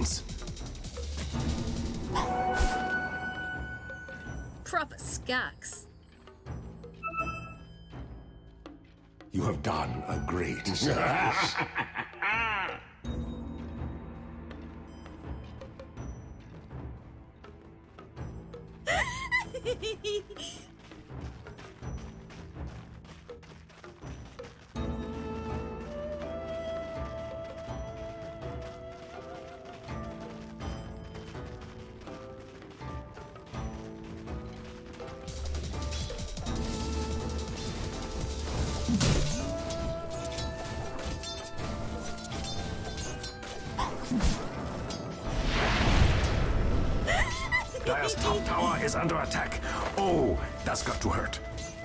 things. Proper skacks. You have done a great service. Dire's top tower is under attack. Oh, that's got to hurt.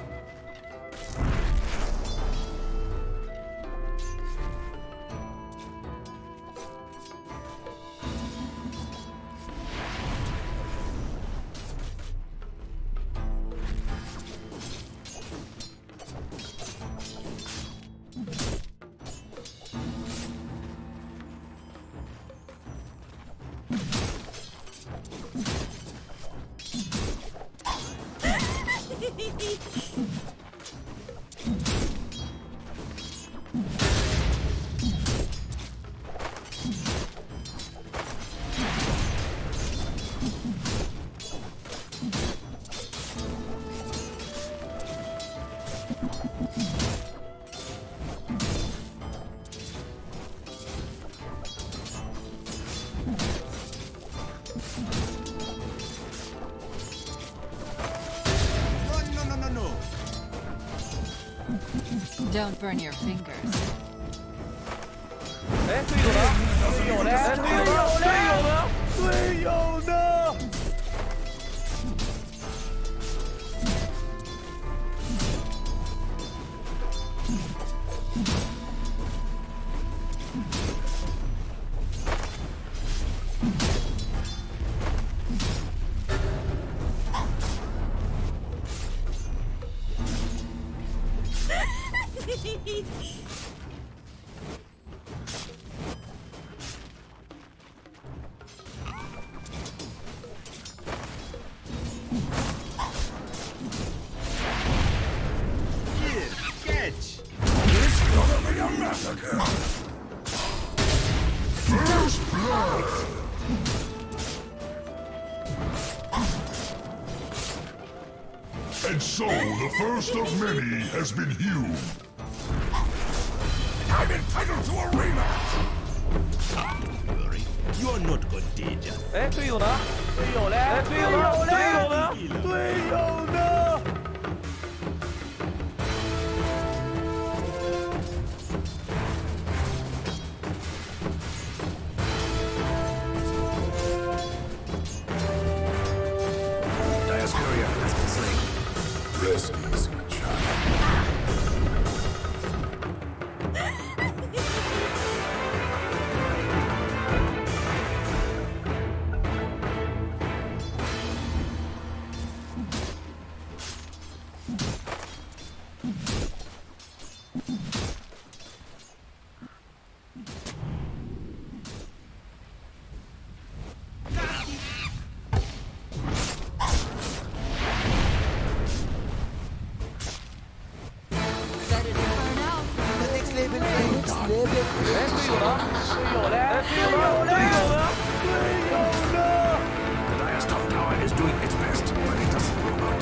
Don't burn your fingers. First blood! And so, the first of many has been hewn. I'm entitled to a rematch! Don't worry, you're not contagious. 哎，队友呢？队友嘞？哎，队友呢？队友呢？队友呢？ Rest easy, child. The Dire's top tower is doing its best, but it doesn't roll out.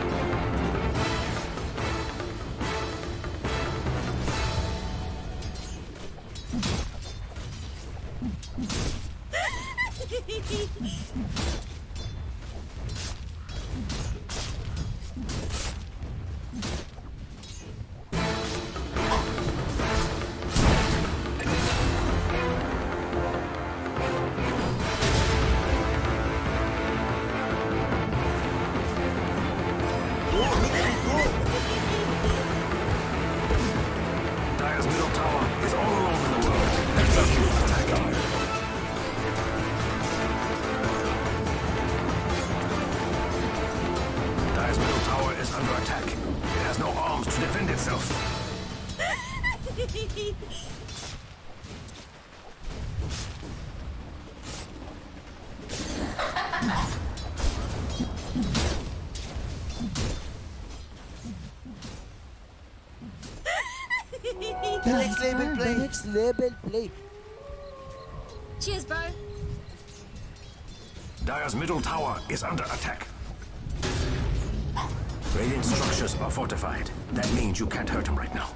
Dire's middle tower is all alone in the world. Execute attack on. Dire's middle tower is under attack. It has no arms to defend itself. Next level play. Next level play. Cheers, bro. Dire's middle tower is under attack. Radiant structures are fortified. That means you can't hurt him right now.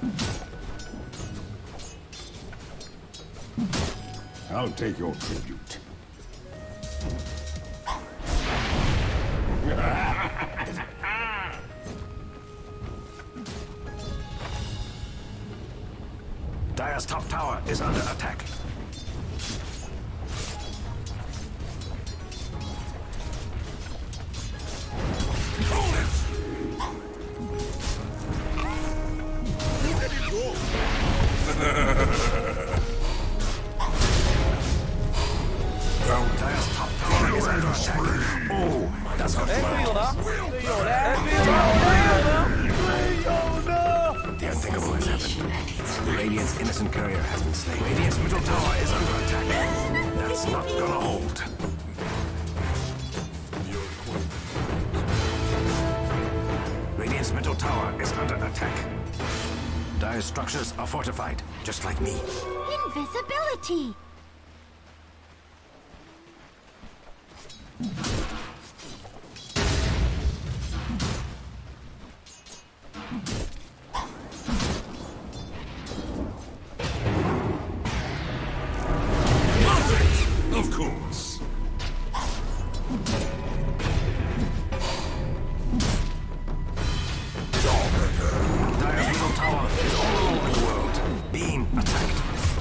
I'll take your tribute. Dire's top tower is under attack. Dire's top tower is under attack. Oh, that's not 队友 good. 呢？队友嘞？队友呢？队友呢？ The unthinkable has happened. Radiant's innocent courier has been slain. Radiant's middle tower is under attack. That's not gonna hold. Radiant's middle tower is under attack. Dire's structures are fortified, just like me. Invisibility! Of course. Dire's middle tower is all alone in the world, being attacked.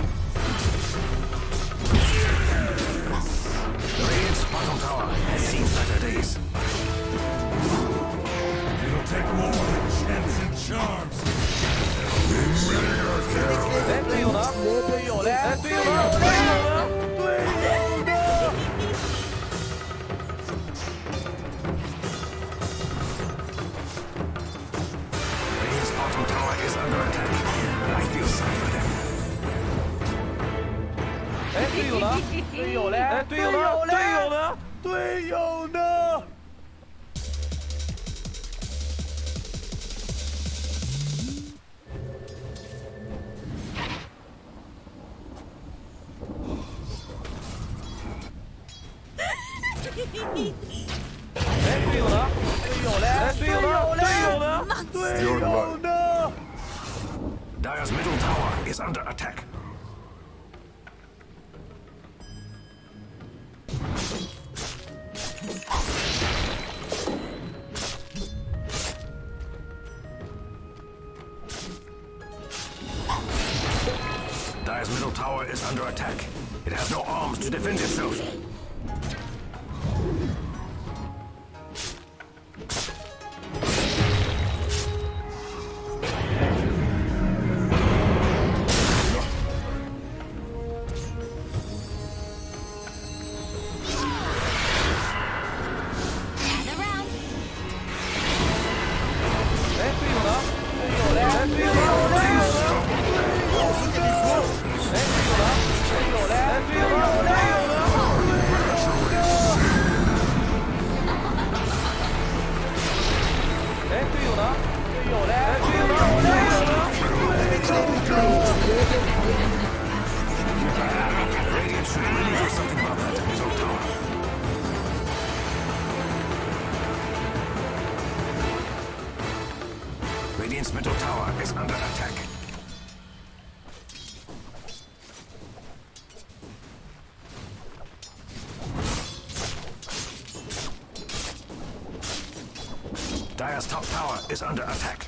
The Radiant's bottom tower has seen better days. It'll take more than chants and charms. 哎，队友呢？队友嘞？哎，队友呢？队友呢？队友呢？ Radiant's bottom tower is under attack. I feel sorry for them. 哎，队友呢？队友嘞？哎，队友呢？队友呢？队友呢？ 哎，队友呢？队友嘞？哎，队友呢？队友呢？队友呢？ Dire's middle tower is under attack. Dire's middle tower is under attack. It has no arms to defend itself. Gather round. 哎，队友呢？队友嘞？哎，队友呢？队友呢？哎，队友呢？队友嘞？哎，队友呢？队友呢？哎，队友呢？队友嘞？哎，队友呢？队友呢？ Radiant should really do something about that middle tower. Radiant's middle tower is under attack. Dire's top tower is under attack.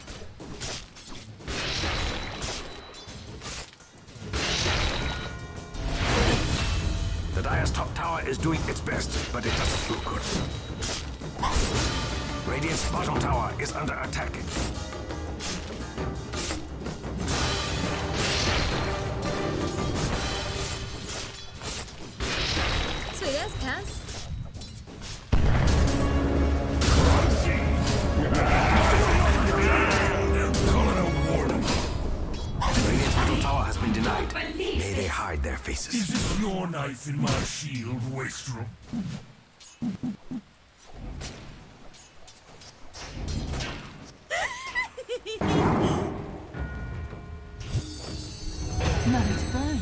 The Dire's top tower is doing its best, but it doesn't feel good. Radiant's bottom tower is under attack. Sweet as Cass. Radiant's middle tower has been denied. May they hide their faces. Is it your knife in my shield, Wastrel? Mother's burn.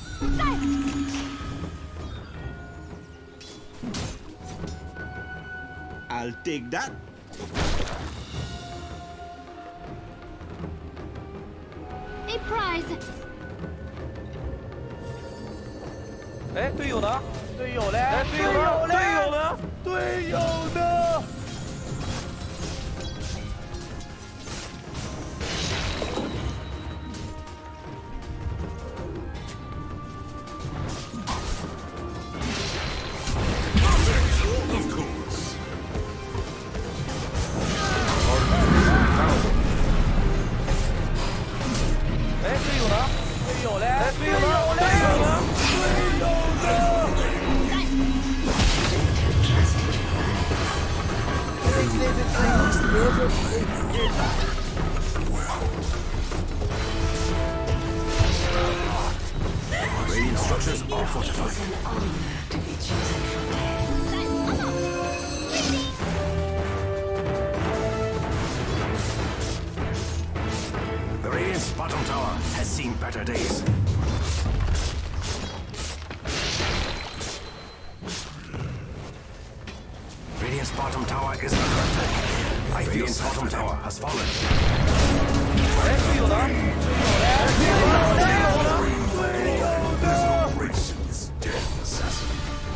I'll take that. A prize. 哎，队友呢？队友嘞？哎，队友呢？队友呢？队友呢？ Of course. 哎，队友呢？队友嘞？哎，队友呢？队友呢？队友呢？ Next level players, Radiant structures are fortified. The Radiant's bottom tower has seen better days. Radiant's bottom tower is under attack. Radiant's bottom tower has fallen. 哎，队友呢？队友嘞？队友呢？队友呢？ Grayson's dead assassin.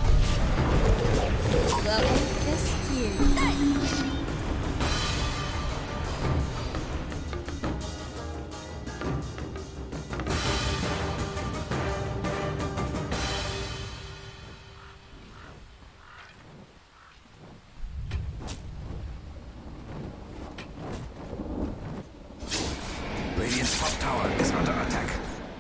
Well, this here. Radiant's top tower is under attack.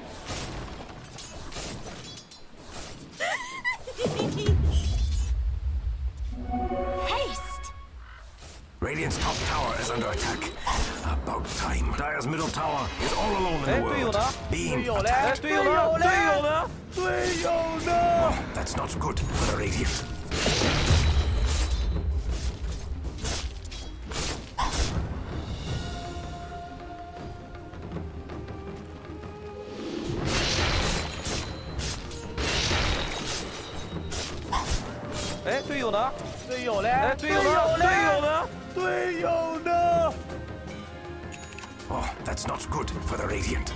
Haste. Radiant's top tower is under attack. About time. Dire's middle tower is all alone in 哎， the 队友 world. 呢？ Being 队友嘞？哎， attacked. 队友呢？队友呢？队友呢？ That's not good for the Radiant. "哎，队友呢？队友嘞？哎，队友呢？队友呢？队友呢？ Oh, that's not good for the Radiant.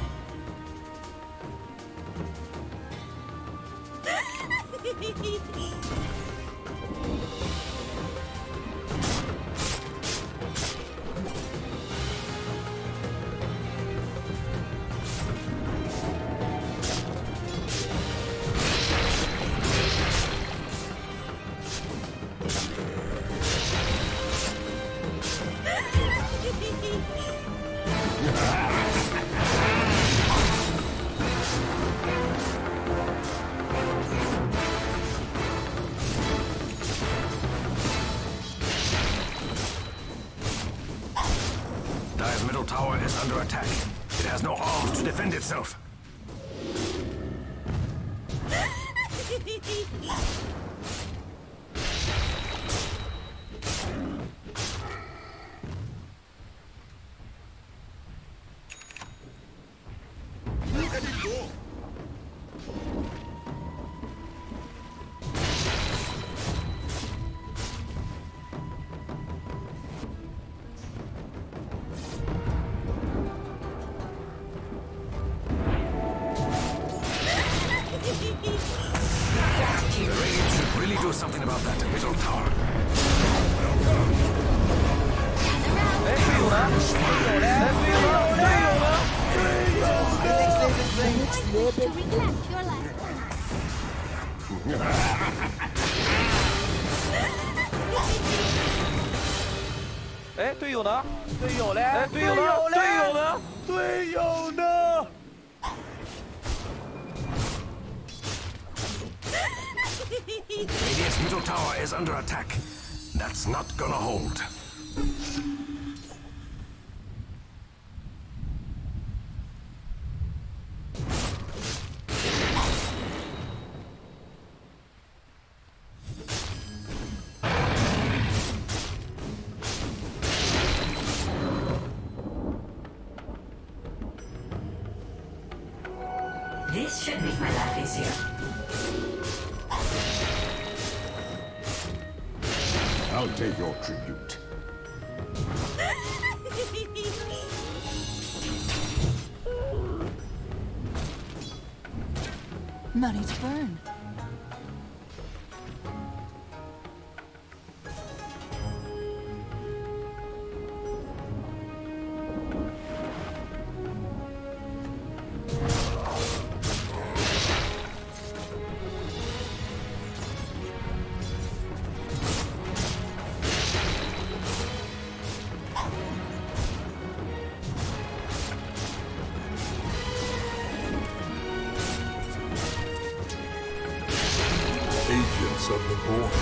Dire's middle tower is under attack. It has no arms to defend itself. Look at it go. The Radiant should really do something about that middle tower. 哎，队友呢？队友嘞？哎，队友呢？队友呢？队友呢？ next level players, To recollect your last breath. 哎，队友呢？队友嘞？哎，队友呢？队友呢？队友呢？ Radiant's middle tower is under attack. That's not gonna hold. I'll take your tribute. Money to burn. Agents of the Void.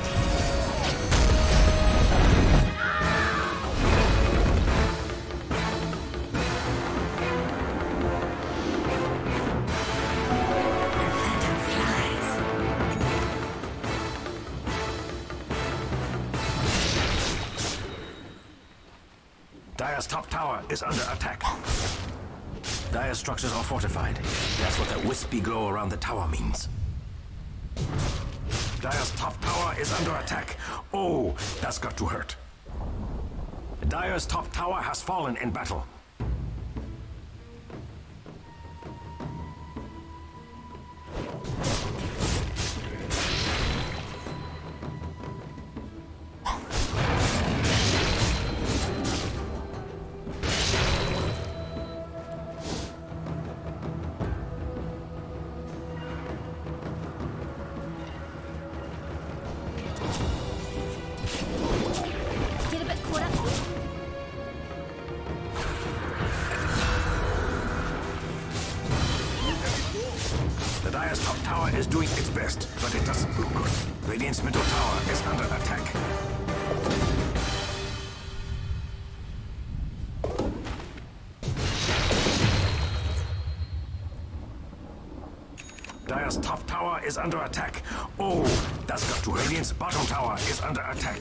Dire's top tower is under attack. Dire's structures are fortified. That's what that wispy glow around the tower means. Dire's top tower is under attack. Oh, that's got to hurt. Dire's top tower has fallen in battle. Get a bit caught up. The Dire's top tower is doing its best, but it doesn't look good. Radiant's middle tower is under attack. Dire's top tower is under attack. Oh, that's got to hurt. Radiant's bottom tower is under attack.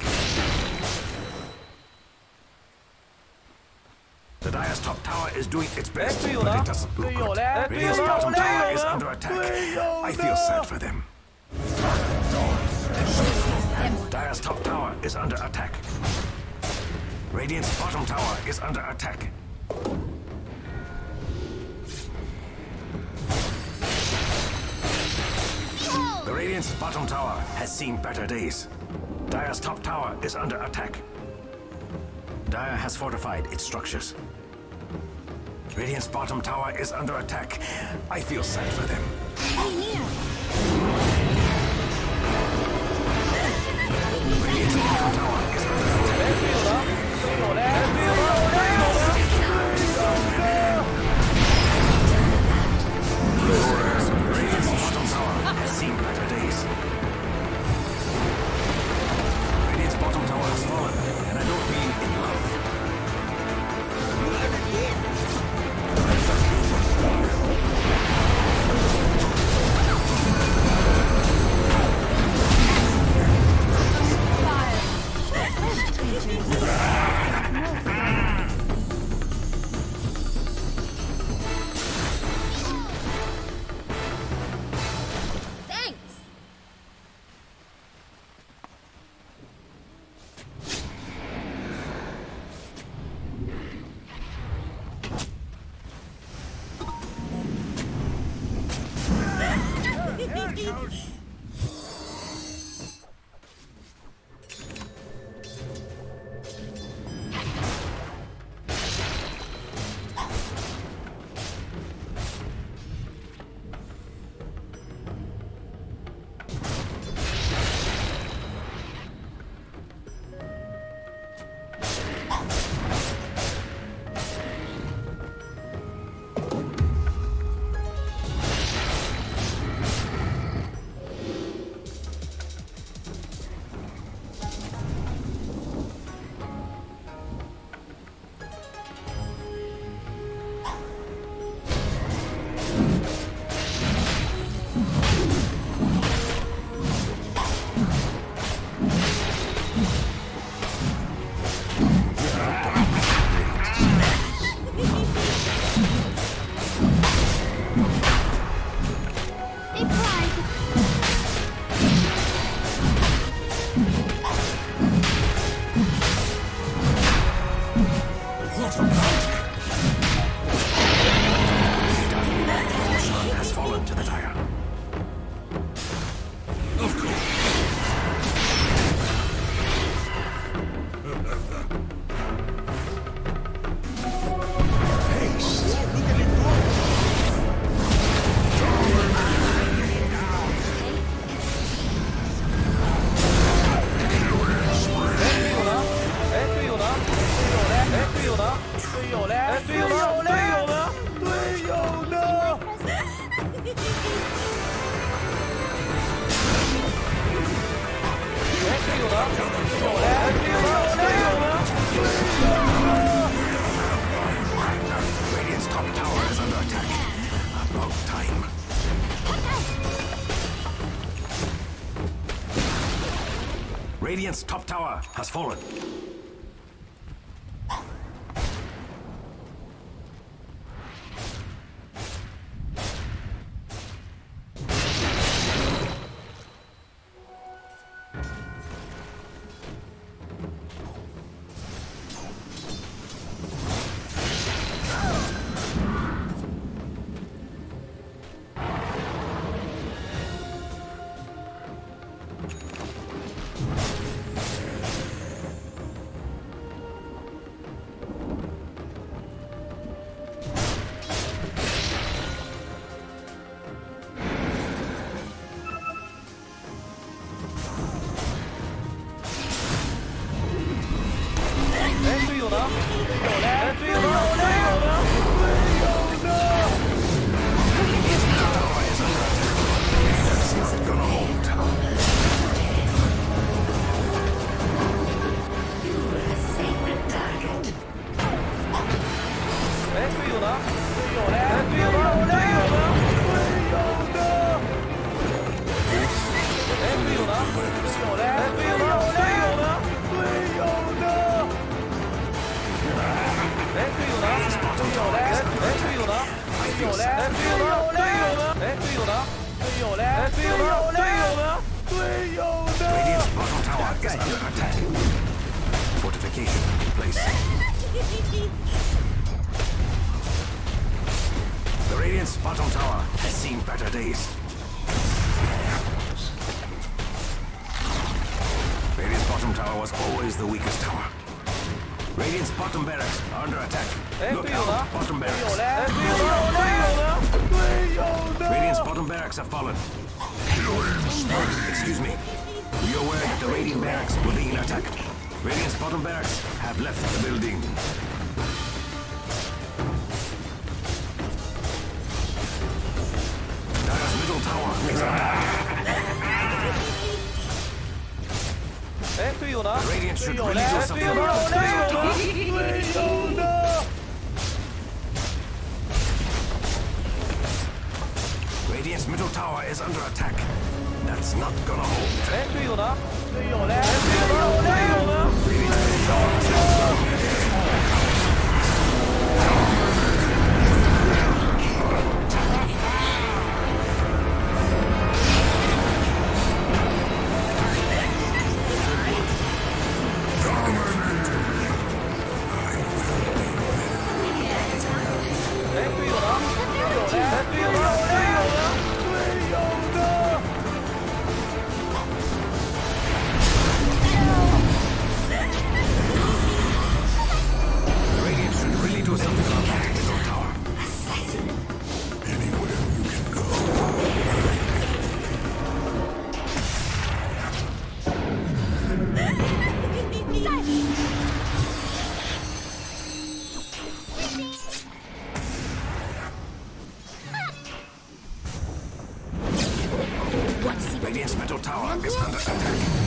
The Dire's top tower is doing its best, but it doesn't look good. Radiant's bottom tower is under attack. I feel sad for them. Dire's top tower is under attack. Radiant's bottom tower is under attack. The Radiant's bottom tower has seen better days. Dire's top tower is under attack. Dire has fortified its structures. Radiant's bottom tower is under attack. I feel sad for them. Radiant's bottom tower is under attack. Radiant's bottom tower has seen better days. Radiant's bottom tower has fallen, and I don't mean in love. Radiant's top tower is under attack. About time. Radiant's top tower has fallen. Radiant's bottom tower is under attack. Fortification in place. The Radiant's bottom tower has seen better days. Radiant's bottom tower was always the weakest tower. Radiant's bottom barracks are under attack. Look out, bottom barracks. Radiant's bottom barracks have fallen. Excuse me. Be aware that the Radiant barracks were being attacked. Radiant's bottom barracks have left the building. Dire's middle tower is under attack. Radiant should really do something about this tower. Radiant's middle tower is under attack. That's not gonna hold. Radiant's middle tower is under attack.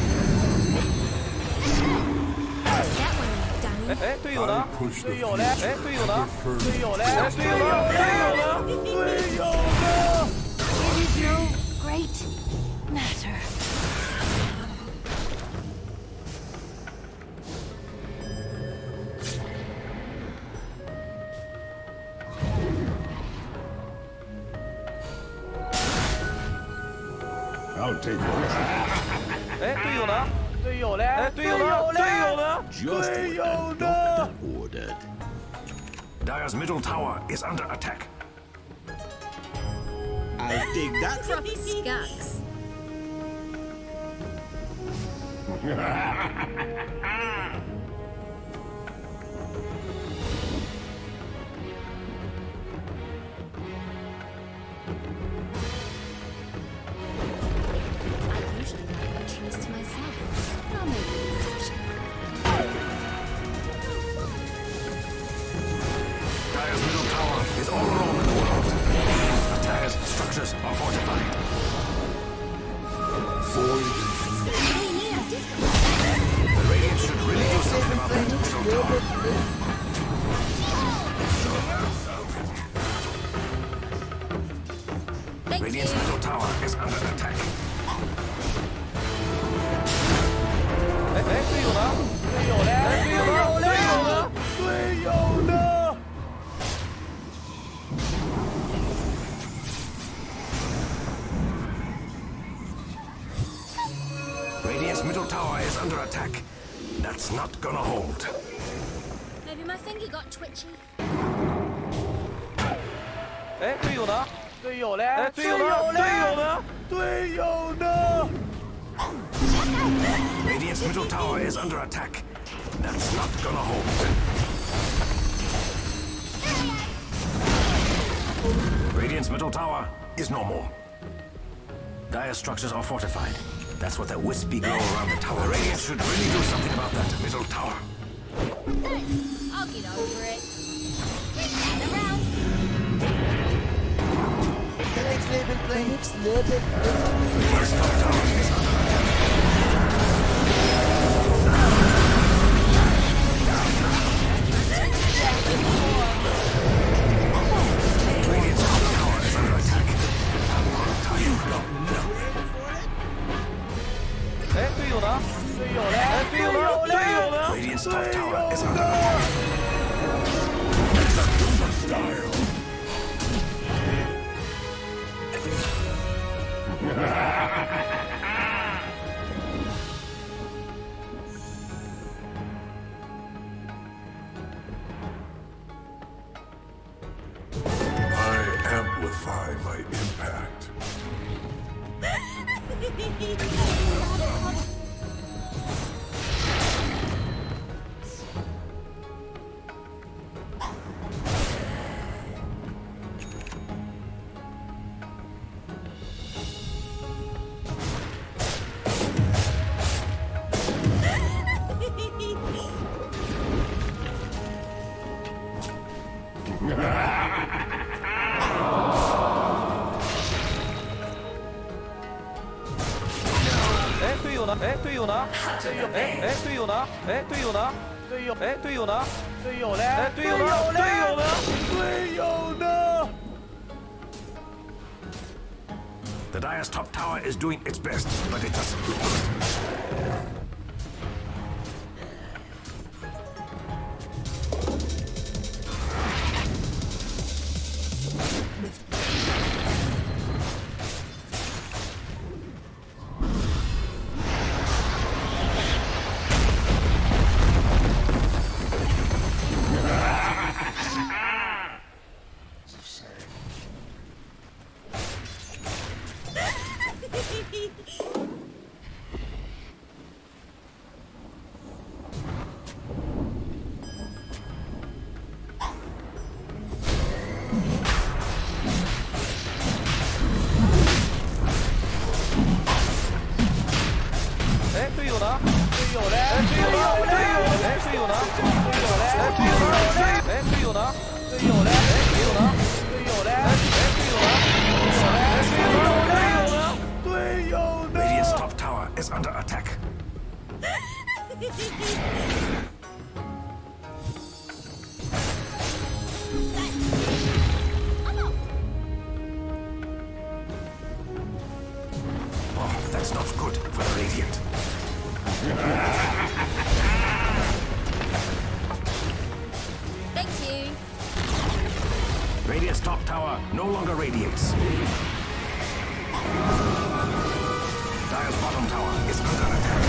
I push the future first. It is no great matter. I'll take it. Just what the doctor ordered. Dire's middle tower is under attack. I'll take that. Skunks. I usually like my trees to myself. I'll make an exception. Dire's middle tower is all alone in the world. Dire's structures are fortified. Void and future. Hey, yeah, Radiant's middle tower is under attack. That's not gonna hold. Maybe my finger got twitchy. 哎，队友呢？队友嘞？哎，队友呢？队友呢？队友呢？ Radiant's middle tower is under attack. That's not gonna hold. Radiant's middle tower is no more. Dire structures are fortified. That's what that wispy glow around the tower. Radiant should really do something about that middle tower. Thanks. I'll get over it. Stand around. The next level play. Next level. Radiant's top tower is under attack. Radiant's top tower is under attack. 哎，队友呢？队友嘞？哎，队友呢？队友呢？ Radiant's top tower is under attack. I amplify my impact. 哎，队友呢？哎，队友呢？队友，哎哎，队友呢？哎，队友呢？队友，哎，队友呢？队友嘞？哎，队友呢？队友呢？队友呢？ The Dire's top tower is doing its best, but it doesn't look good. Radiant's top tower is under attack. Oh, that's not good for the Radiant. Thank you. Radiant's top tower no longer radiates. Dire's bottom tower is under attack.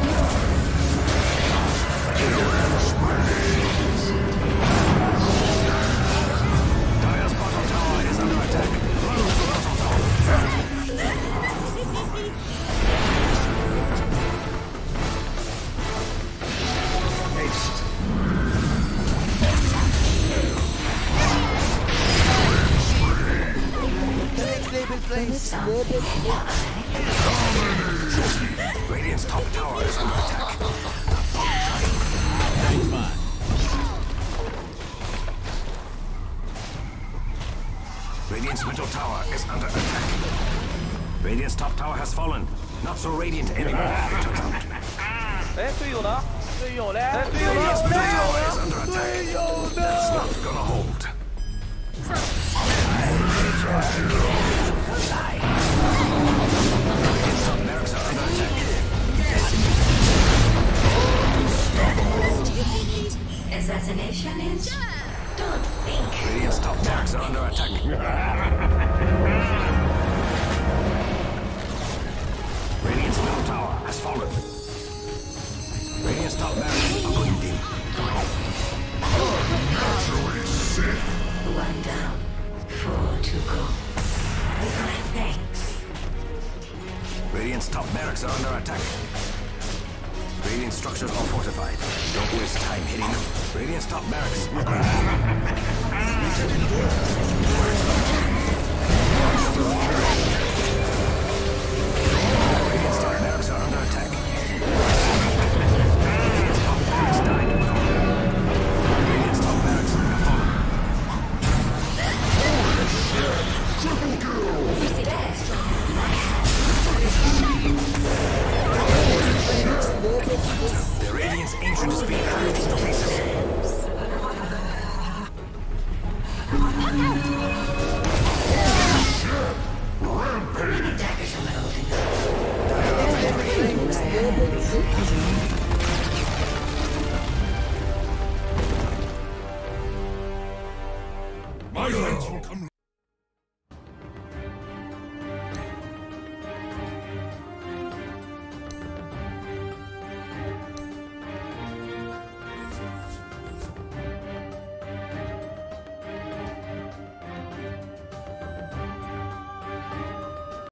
Dire's bottom tower is under attack. Run to the bottom tower. Haste. The next level play. Next level. Radiant's top tower is under attack. Radiant's middle tower is under attack. Radiant's top tower has fallen. Not so radiant anymore, it turns out. 哎，队友呢？队友嘞？哎，队友 Radiant's 呢？ middle tower is 队 under 友 attack. 呢？ That's not gonna hold. Radiant's top barracks are under attack. Assassination is... Don't think. Radiant's top barracks are under attack. Radiant's middle tower has fallen. Radiant structures are fortified. Don't waste time hitting them. Radiant's top barracks. Radiant's top barracks are under attack. Radiant's top barracks died. Radiant's top barracks have fallen. Triple kill! The Radiant's ancient speed hacked to pieces. Rampage!